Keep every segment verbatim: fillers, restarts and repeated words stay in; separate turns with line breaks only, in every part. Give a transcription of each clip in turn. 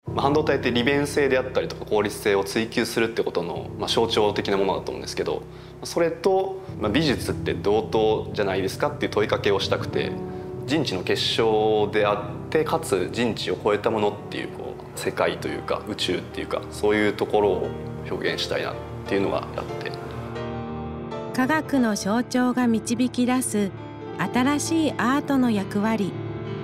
まあ、半導体って利便性であったりとか効率性を追求するってことの、まあ、象徴的なものだと思うんですけど、それと、まあ、美術って同等じゃないですかっていう問いかけをしたくて、人知の結晶であってかつ人知を超えたものっていう、こう世界というか宇宙っていうか、そういうところを表現したいなっていうのがあって、
科学の象徴が導き出す新しいアートの役割。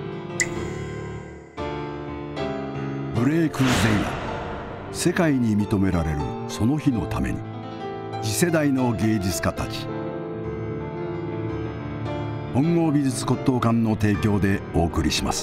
ブレイク前夜、世界に認められるその日のために、次世代の芸術家たち。本郷美術骨董館の提供でお送りします。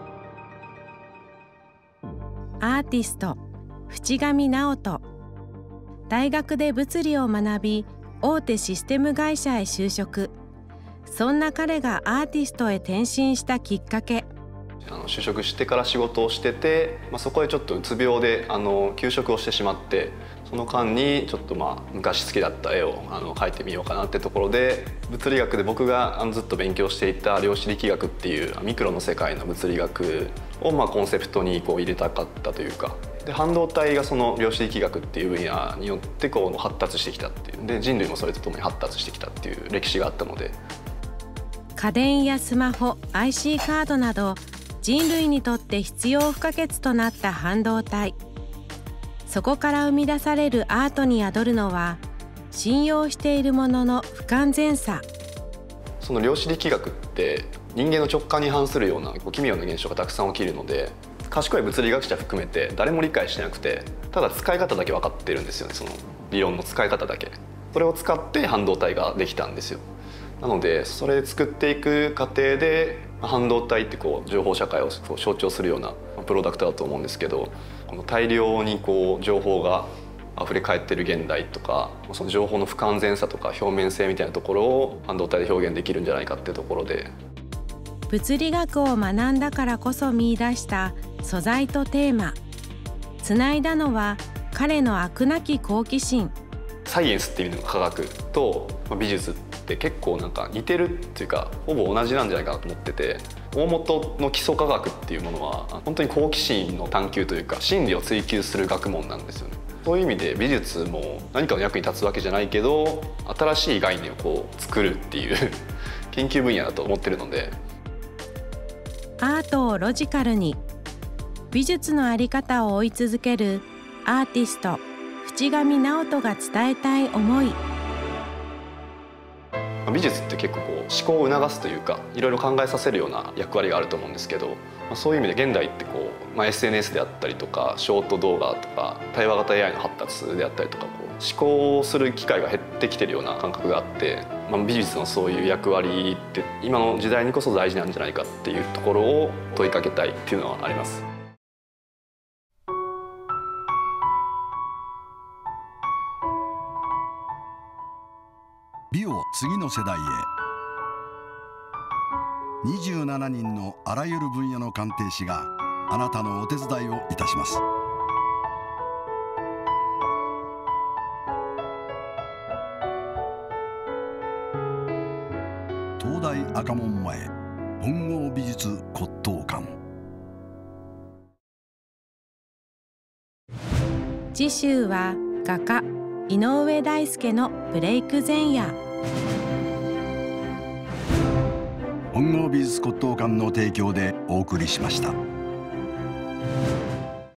アーティスト渕上直人。大学で物理を学び、大手システム会社へ就職。そんな彼がアーティストへ転身したきっかけ。
あの就職してから仕事をしてて、まあ、そこでちょっとうつ病であの休職をしてしまって、その間にちょっとまあ昔好きだった絵をあの描いてみようかなってところで、物理学で僕があのずっと勉強していた量子力学っていうミクロの世界の物理学をまあコンセプトにこう入れたかったというか、で半導体がその量子力学っていう分野によってこう発達してきたっていう、で人類もそれとともに発達してきたっていう歴史があったので、
家電やスマホ、アイシー カードなど人類にとって必要不可欠となった半導体。そこから生み出されるアートに宿るのは、信用しているものの不完全さ。
その量子力学って人間の直感に反するような奇妙な現象がたくさん起きるので、賢い物理学者含めて誰も理解してなくて、ただ使い方だけ分かってるんですよね。その理論の使い方だけ、それを使って半導体ができたんですよ。なのでそれで作っていく過程で、半導体ってこう情報社会を象徴するようなプロダクトだと思うんですけど、この大量にこう情報が溢れ返ってる現代とか、その情報の不完全さとか表面性みたいなところを半導体で表現できるんじゃないかっていうところで、
物理学を学んだからこそ見出した素材とテーマ。つないだのは彼の飽くなき好奇心。
サイエンスっていう意味の科学と美術って結構なんか似てるっていうか、ほぼ同じなんじゃないかなと思ってて、大元の基礎科学っていうものは本当に好奇心の探求というか真理を追求する学問なんですよね。そういう意味で美術も何かの役に立つわけじゃないけど、新しい概念をこう作るっていう研究分野だと思ってるので、
アートをロジカルに、美術の在り方を追い続けるアーティスト渕上直人が伝えたい思い。
美術って結構こう思考を促すというか、いろいろ考えさせるような役割があると思うんですけど、そういう意味で現代ってこう、まあ、エスエヌエス であったりとかショート動画とか対話型 エーアイ の発達であったりとか、こう思考する機会が減ってきてるような感覚があって、まあ、美術のそういう役割って今の時代にこそ大事なんじゃないかっていうところを問いかけたいっていうのはあります。
美を次の世代へ。にじゅうななにんのあらゆる分野の鑑定士があなたのお手伝いをいたします。東大赤門前本郷美術骨董館。
次週は画家井上大輔のブレイク前夜。
本郷美術骨董館の提供でお送りしました。